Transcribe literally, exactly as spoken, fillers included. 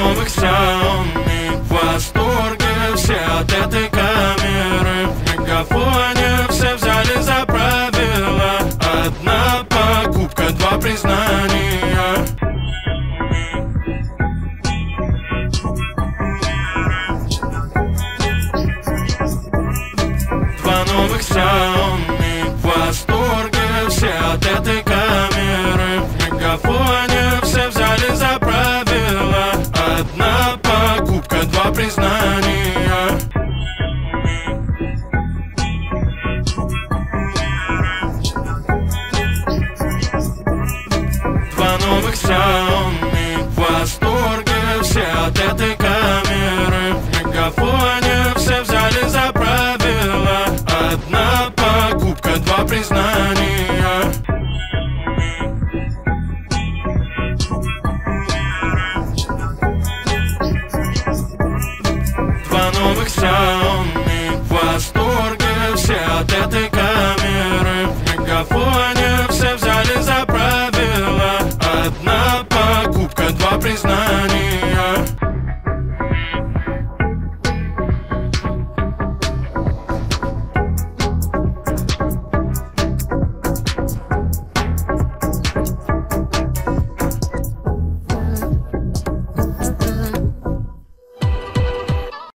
новых Xiaomi. В восторге все от этой камеры. В мегафоне все взяли за правило. Одна покупка, два признания. Два новых Xiaomi. В восторге все от этой камеры. В мегафоне все взяли за правило. Одна покупка, два признания. Два новых Xiaomi. В восторге все от этой камеры. В мегафоне все взяли за правило. Одна покупка, два признания.